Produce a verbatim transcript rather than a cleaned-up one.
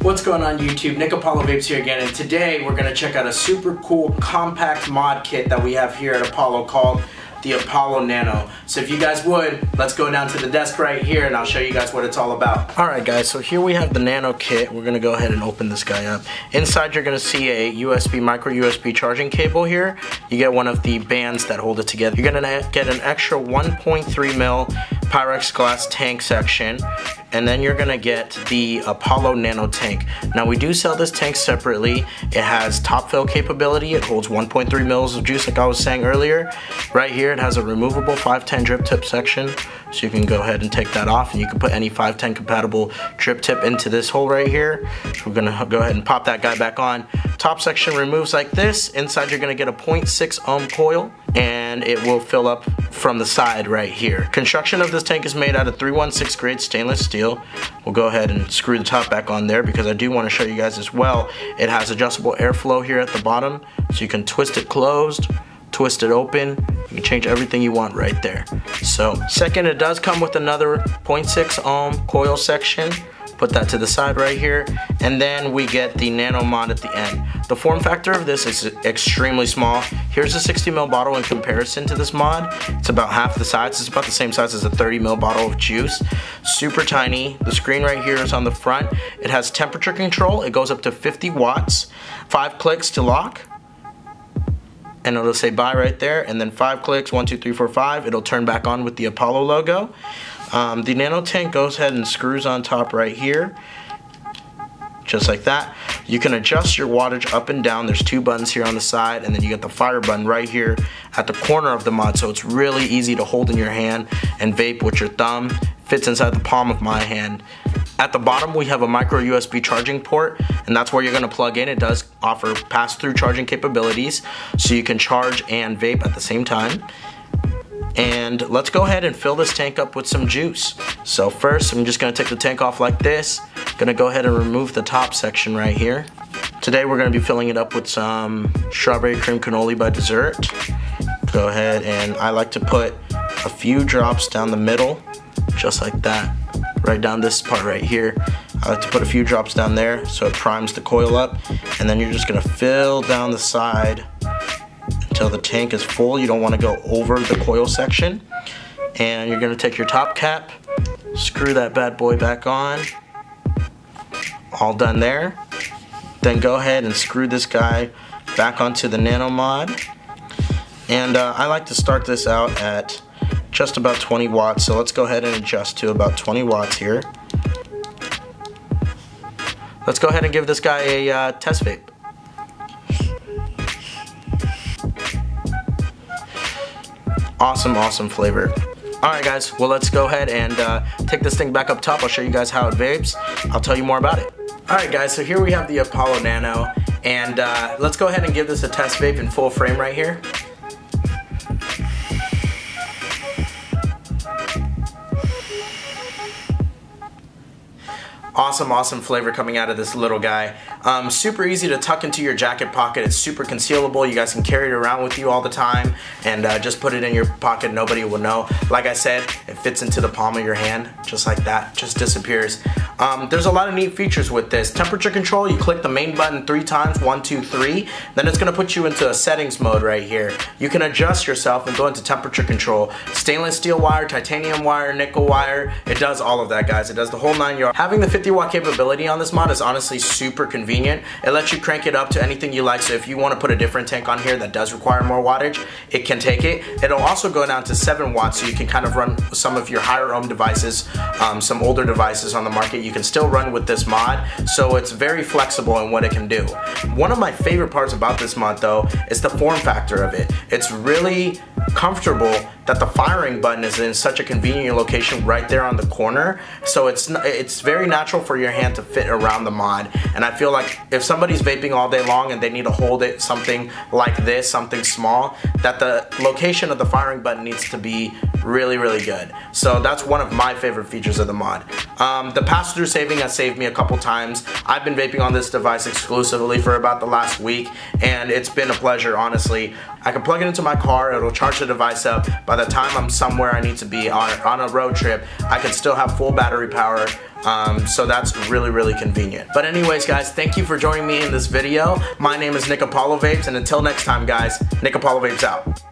What's going on YouTube? Nick Apollo Vapes here again, and today we're going to check out a super cool compact mod kit that we have here at Apollo called the Apollo Nano. So if you guys would, let's go down to the desk right here and I'll show you guys what it's all about. Alright guys, so here we have the Nano kit. We're going to go ahead and open this guy up. Inside you're going to see a U S B, micro U S B charging cable here. You get one of the bands that hold it together. You're going to get an extra one point three mil Pyrex glass tank section, and then you're gonna get the Apollo Nano tank. Now we do sell this tank separately. It has top fill capability. It holds one point three mils of juice like I was saying earlier. Right here it has a removable five ten drip tip section, so you can go ahead and take that off and you can put any five ten compatible drip tip into this hole right here. So we're gonna go ahead and pop that guy back on. Top section removes like this. Inside you're gonna get a zero point six ohm coil, and it will fill up from the side right here. Construction of this tank is made out of three one six grade stainless steel. We'll go ahead and screw the top back on there because I do want to show you guys as well. It has adjustable airflow here at the bottom, so you can twist it closed, twist it open. You can change everything you want right there. So second, it does come with another zero point six ohm coil section. Put that to the side right here, and then we get the Nano mod at the end. The form factor of this is extremely small. Here's a sixty mil bottle in comparison to this mod. It's about half the size. It's about the same size as a thirty mil bottle of juice. Super tiny. The screen right here is on the front. It has temperature control. It goes up to fifty watts. Five clicks to lock, and it'll say bye right there, and then five clicks, one, two, three, four, five, it'll turn back on with the Apollo logo. Um, the Nano tank goes ahead and screws on top right here, just like that. You can adjust your wattage up and down. There's two buttons here on the side, and then you get the fire button right here at the corner of the mod, so it's really easy to hold in your hand and vape with your thumb. Fits inside the palm of my hand. At the bottom we have a micro U S B charging port, and that's where you're going to plug in. It does offer pass-through charging capabilities, so you can charge and vape at the same time. And let's go ahead and fill this tank up with some juice. So first I'm just going to take the tank off like this. Gonna go ahead and remove the top section right here. Today we're going to be filling it up with some strawberry cream cannoli by Dessert. Go ahead, and I like to put a few drops down the middle, just like that. Right down this part right here. I like to put a few drops down there so it primes the coil up, and then you're just going to fill down the side until the tank is full. You don't want to go over the coil section. And you're going to take your top cap, screw that bad boy back on. All done there. Then go ahead and screw this guy back onto the Nano mod. And uh, I like to start this out at just about twenty watts, so let's go ahead and adjust to about twenty watts here. Let's go ahead and give this guy a uh, test vape. Awesome, awesome flavor. Alright guys, well let's go ahead and uh, take this thing back up top. I'll show you guys how it vapes. I'll tell you more about it. Alright guys, so here we have the Apollo Nano, and uh, let's go ahead and give this a test vape in full frame right here. Awesome, awesome flavor coming out of this little guy. Um, super easy to tuck into your jacket pocket. It's super concealable. You guys can carry it around with you all the time, and uh, just put it in your pocket. Nobody will know. Like I said, it fits into the palm of your hand, just like that. Just disappears. Um, there's a lot of neat features with this. Temperature control, you click the main button three times, one, two, three. Then it's gonna put you into a settings mode right here. You can adjust yourself and go into temperature control. Stainless steel wire, titanium wire, nickel wire. It does all of that, guys. It does the whole nine yards. Having the fifty watt capability on this mod is honestly super convenient. It lets you crank it up to anything you like, so if you want to put a different tank on here that does require more wattage, it can take it. It'll also go down to seven watts, so you can kind of run some of your higher ohm devices, um, some older devices on the market. You can still run with this mod, so it's very flexible in what it can do. One of my favorite parts about this mod though is the form factor of it. It's really comfortable that the firing button is in such a convenient location right there on the corner, so it's it's very natural for your hand to fit around the mod. And I feel like if somebody's vaping all day long and they need to hold it something like this, something small, that the location of the firing button needs to be really really good. So that's one of my favorite features of the mod. Um, the pass-through saving has saved me a couple times. I've been vaping on this device exclusively for about the last week, and it's been a pleasure, honestly. I can plug it into my car, it'll charge the device up, but by the time I'm somewhere I need to be on, on a road trip, I can still have full battery power. Um, so that's really, really convenient. But anyways, guys, thank you for joining me in this video. My name is Nick Apollo Vapes, and until next time, guys, Nick Apollo Vapes out.